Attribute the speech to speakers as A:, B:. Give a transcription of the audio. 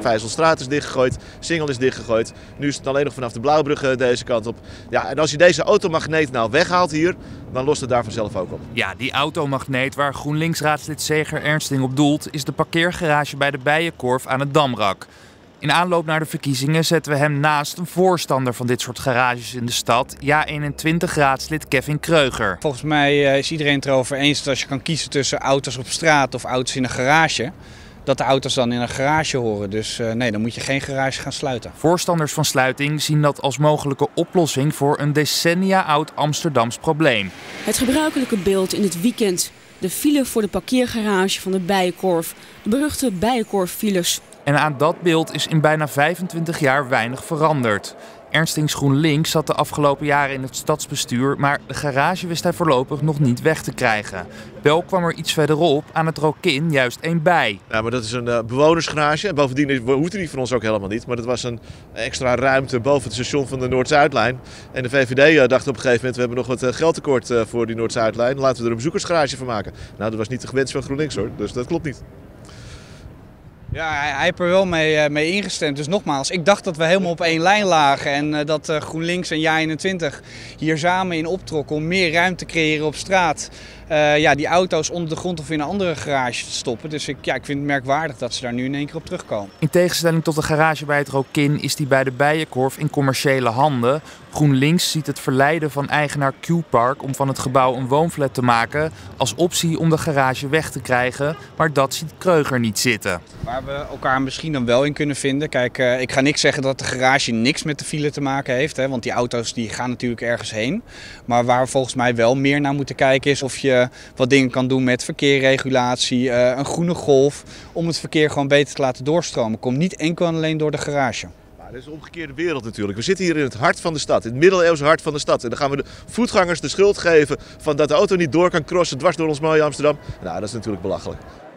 A: Vijzelstraat is dichtgegooid, Singel is dichtgegooid. Nu is het alleen nog vanaf de Blauwbrug deze kant op. Ja, en als je deze automagneet nou weghaalt hier, dan lost het daar vanzelf ook op.
B: Ja, die automagneet waar GroenLinks-raadslid Zeger Ernsting op doelt, is de parkeergarage bij de Bijenkorf aan het Damrak. In aanloop naar de verkiezingen zetten we hem naast een voorstander van dit soort garages in de stad, JA21-raadslid Kevin Kreuger.
C: Volgens mij is iedereen het erover eens dat als je kan kiezen tussen auto's op straat of auto's in een garage, dat de auto's dan in een garage horen. Dus nee, dan moet je geen garage gaan sluiten.
B: Voorstanders van sluiting zien dat als mogelijke oplossing voor een decennia oud Amsterdams probleem.
D: Het gebruikelijke beeld in het weekend. De file voor de parkeergarage van de Bijenkorf. De beruchte Bijenkorf-files.
B: En aan dat beeld is in bijna 25 jaar weinig veranderd. Ernstings GroenLinks zat de afgelopen jaren in het stadsbestuur, maar de garage wist hij voorlopig nog niet weg te krijgen. Wel kwam er iets verderop aan het Rokin juist één bij.
A: Ja, maar dat is een bewonersgarage. En bovendien hoeft die van ons ook helemaal niet. Maar dat was een extra ruimte boven het station van de Noord-Zuidlijn. En de VVD dacht op een gegeven moment, we hebben nog wat geldtekort voor die Noord-Zuidlijn. Laten we er een bezoekersgarage van maken. Nou, dat was niet de gewenst van GroenLinks hoor, dus dat klopt niet.
C: Ja, hij heeft er wel mee ingestemd. Dus nogmaals, ik dacht dat we helemaal op één lijn lagen. En dat GroenLinks en JA21 hier samen in optrokken om meer ruimte te creëren op straat. Die auto's onder de grond of in een andere garage te stoppen. Dus ik vind het merkwaardig dat ze daar nu in één keer op terugkomen.
B: In tegenstelling tot de garage bij het Rokin is die bij de Bijenkorf in commerciële handen. GroenLinks ziet het verleiden van eigenaar Q-Park om van het gebouw een woonflat te maken als optie om de garage weg te krijgen. Maar dat ziet Kreuger niet zitten.
C: Waar we elkaar misschien dan wel in kunnen vinden. Kijk, ik ga niks zeggen dat de garage niks met de file te maken heeft. Hè, want die auto's die gaan natuurlijk ergens heen. Maar waar we volgens mij wel meer naar moeten kijken is of je wat dingen kan doen met verkeerregulatie, een groene golf. Om het verkeer gewoon beter te laten doorstromen. Komt niet enkel en alleen door de garage.
A: Dat is een omgekeerde wereld natuurlijk. We zitten hier in het hart van de stad, in het middeleeuwse hart van de stad. En dan gaan we de voetgangers de schuld geven van dat de auto niet door kan crossen dwars door ons mooie Amsterdam. Nou, dat is natuurlijk belachelijk.